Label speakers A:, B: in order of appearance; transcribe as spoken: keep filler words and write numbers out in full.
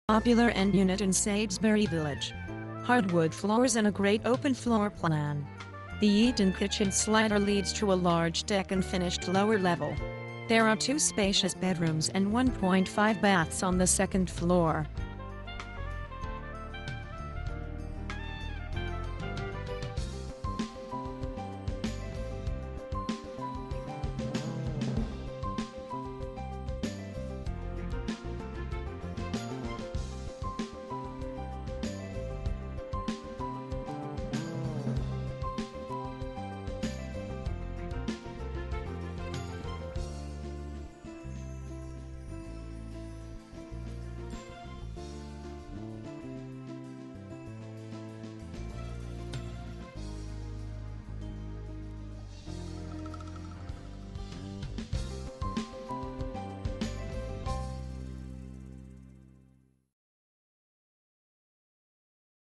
A: popular end unit in Sadsbury Village. Hardwood floors and a great open floor plan. The eat-in kitchen slider leads to a large deck and finished lower level. There are two spacious bedrooms and one point five baths on the second floor.